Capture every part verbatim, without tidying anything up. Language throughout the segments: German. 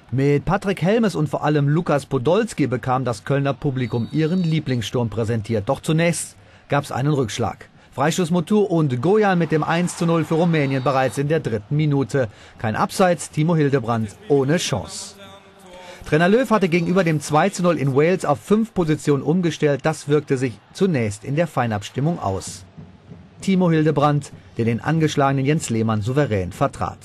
Mit Patrick Helmes und vor allem Lukas Podolski bekam das Kölner Publikum ihren Lieblingssturm präsentiert. Doch zunächst gab es einen Rückschlag. Freistoß Motu und Gojan mit dem eins zu null für Rumänien bereits in der dritten Minute. Kein Abseits, Timo Hildebrand ohne Chance. Trainer Löw hatte gegenüber dem zwei zu null in Wales auf fünf Positionen umgestellt. Das wirkte sich zunächst in der Feinabstimmung aus. Timo Hildebrand, der den angeschlagenen Jens Lehmann souverän vertrat.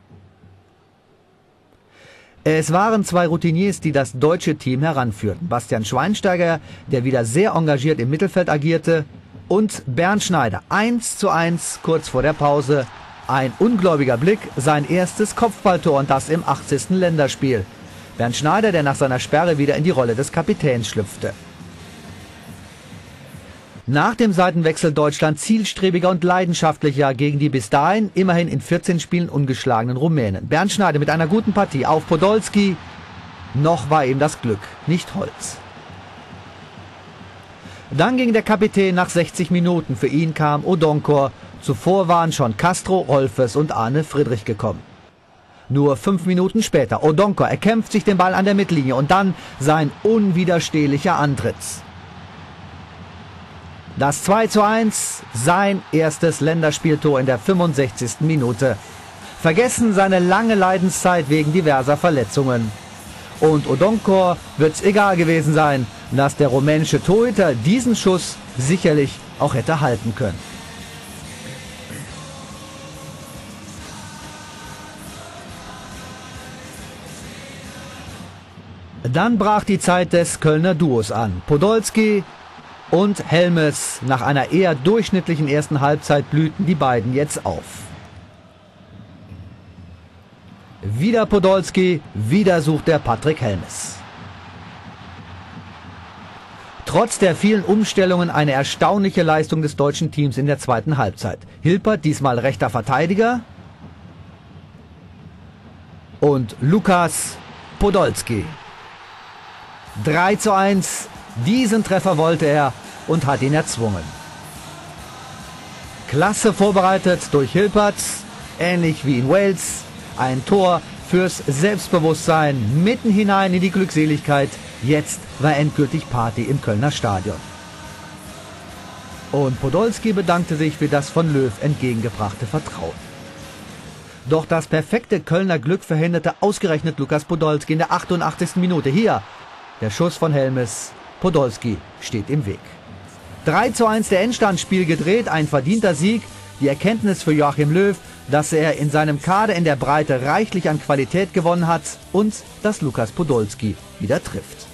Es waren zwei Routiniers, die das deutsche Team heranführten. Bastian Schweinsteiger, der wieder sehr engagiert im Mittelfeld agierte, und Bernd Schneider. eins zu eins kurz vor der Pause. Ein ungläubiger Blick, sein erstes Kopfballtor und das im achtzigsten Länderspiel. Bernd Schneider, der nach seiner Sperre wieder in die Rolle des Kapitäns schlüpfte. Nach dem Seitenwechsel Deutschland zielstrebiger und leidenschaftlicher gegen die bis dahin immerhin in vierzehn Spielen ungeschlagenen Rumänen. Bernd Schneider mit einer guten Partie auf Podolski. Noch war ihm das Glück nicht Holz. Dann ging der Kapitän nach sechzig Minuten. Für ihn kam Odonkor. Zuvor waren schon Castro, Rolfes und Arne Friedrich gekommen. Nur fünf Minuten später. Odonkor erkämpft sich den Ball an der Mittellinie und dann sein unwiderstehlicher Antritt. Das zwei zu eins, sein erstes Länderspieltor in der fünfundsechzigsten Minute. Vergessen seine lange Leidenszeit wegen diverser Verletzungen. Und Odonkor wird's egal gewesen sein, dass der rumänische Torhüter diesen Schuss sicherlich auch hätte halten können. Dann brach die Zeit des Kölner Duos an. Podolski und Helmes. Nach einer eher durchschnittlichen ersten Halbzeit blühten die beiden jetzt auf. Wieder Podolski, wieder sucht der Patrick Helmes. Trotz der vielen Umstellungen eine erstaunliche Leistung des deutschen Teams in der zweiten Halbzeit. Hilpert, diesmal rechter Verteidiger. Und Lukas Podolski. drei zu eins. Diesen Treffer wollte er und hat ihn erzwungen. Klasse vorbereitet durch Hilpert, ähnlich wie in Wales. Ein Tor fürs Selbstbewusstsein, mitten hinein in die Glückseligkeit. Jetzt war endgültig Party im Kölner Stadion. Und Podolski bedankte sich für das von Löw entgegengebrachte Vertrauen. Doch das perfekte Kölner Glück verhinderte ausgerechnet Lukas Podolski in der achtundachtzigsten Minute. Hier der Schuss von Helmes. Podolski steht im Weg. drei zu eins der Endstand, Spiel gedreht, ein verdienter Sieg. Die Erkenntnis für Joachim Löw, dass er in seinem Kader in der Breite reichlich an Qualität gewonnen hat und dass Lukas Podolski wieder trifft.